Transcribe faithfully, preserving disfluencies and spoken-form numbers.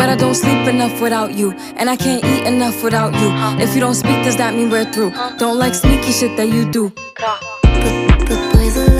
But I don't sleep enough without you, and I can't eat enough without you. If you don't speak, does that mean we're through? Don't like sneaky shit that you do. But, but boys are